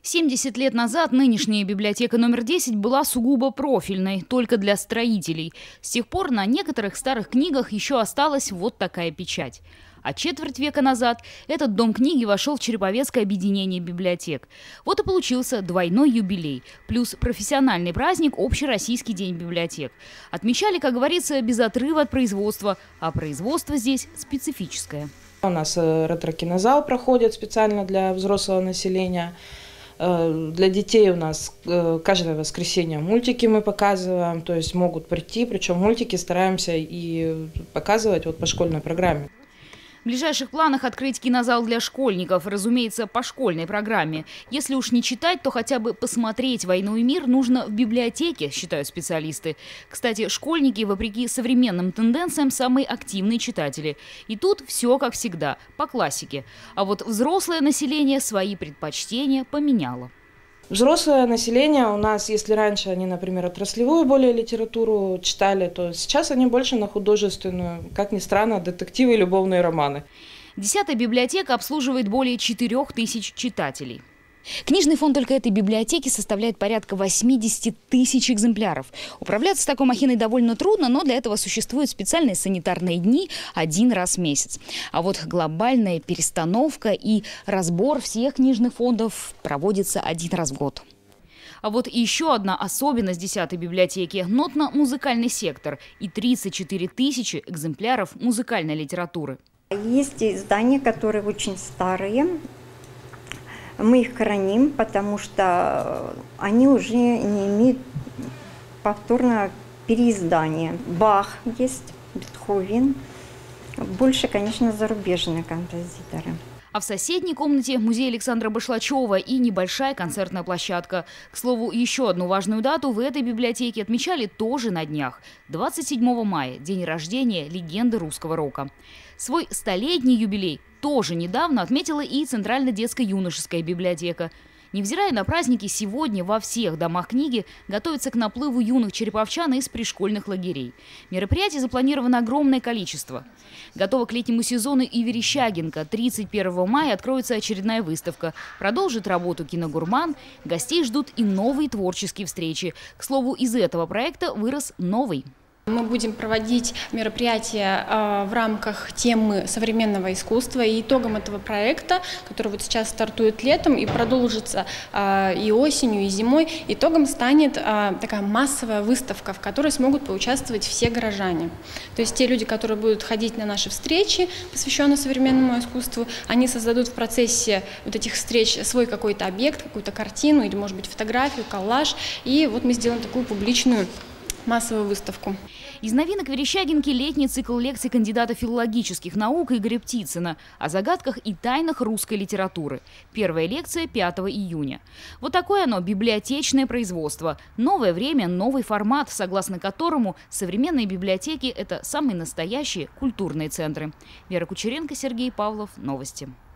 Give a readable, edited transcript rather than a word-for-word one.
70 лет назад нынешняя библиотека номер 10 была сугубо профильной, только для строителей. С тех пор на некоторых старых книгах еще осталась вот такая печать. А четверть века назад этот дом книги вошел в Череповецкое объединение библиотек. Вот и получился двойной юбилей, плюс профессиональный праздник – Общероссийский день библиотек. Отмечали, как говорится, без отрыва от производства, а производство здесь специфическое. У нас ретро-кинозал проходит специально для взрослого населения. Для детей у нас каждое воскресенье мультики мы показываем, то есть могут прийти, причем мультики стараемся и показывать вот по школьной программе. В ближайших планах открыть кинозал для школьников, разумеется, по школьной программе. Если уж не читать, то хотя бы посмотреть «Войну и мир» нужно в библиотеке, считают специалисты. Кстати, школьники, вопреки современным тенденциям, самые активные читатели. И тут все как всегда, по классике. А вот взрослое население свои предпочтения поменяло. Взрослое население у нас, если раньше они, например, отраслевую более литературу читали, то сейчас они больше на художественную, как ни странно, детективы и любовные романы. 10-я библиотека обслуживает более 4000 читателей. Книжный фонд только этой библиотеки составляет порядка 80 тысяч экземпляров. Управляться с такой махиной довольно трудно, но для этого существуют специальные санитарные дни один раз в месяц. А вот глобальная перестановка и разбор всех книжных фондов проводится один раз в год. А вот еще одна особенность 10-й библиотеки – нотно-музыкальный сектор и 34 тысячи экземпляров музыкальной литературы. Есть издания, которые очень старые. Мы их храним, потому что они уже не имеют повторного переиздания. Бах есть, Бетховен. Больше, конечно, зарубежные композиторы. А в соседней комнате музей Александра Башлачева и небольшая концертная площадка. К слову, еще одну важную дату в этой библиотеке отмечали тоже на днях. 27 мая – день рождения легенды русского рока. Свой столетний юбилей тоже недавно отметила и Центральная детско-юношеская библиотека. Невзирая на праздники, сегодня во всех домах книги готовятся к наплыву юных череповчан из пришкольных лагерей. Мероприятий запланировано огромное количество. Готова к летнему сезону и Верещагинка. 31 мая откроется очередная выставка. Продолжит работу киногурман. Гостей ждут и новые творческие встречи. К слову, из этого проекта вырос новый. Мы будем проводить мероприятия в рамках темы современного искусства. И итогом этого проекта, который вот сейчас стартует летом и продолжится и осенью, и зимой, итогом станет такая массовая выставка, в которой смогут поучаствовать все горожане. То есть те люди, которые будут ходить на наши встречи, посвященные современному искусству, они создадут в процессе вот этих встреч свой какой-то объект, какую-то картину или, может быть, фотографию, коллаж. И вот мы сделаем такую публичную массовую выставку. Из новинок Верещагинки летний цикл лекций кандидата филологических наук Игоря Птицына о загадках и тайнах русской литературы. Первая лекция 5 июня. Вот такое оно, библиотечное производство. Новое время, новый формат, согласно которому современные библиотеки – это самые настоящие культурные центры. Вера Кучеренко, Сергей Павлов. Новости.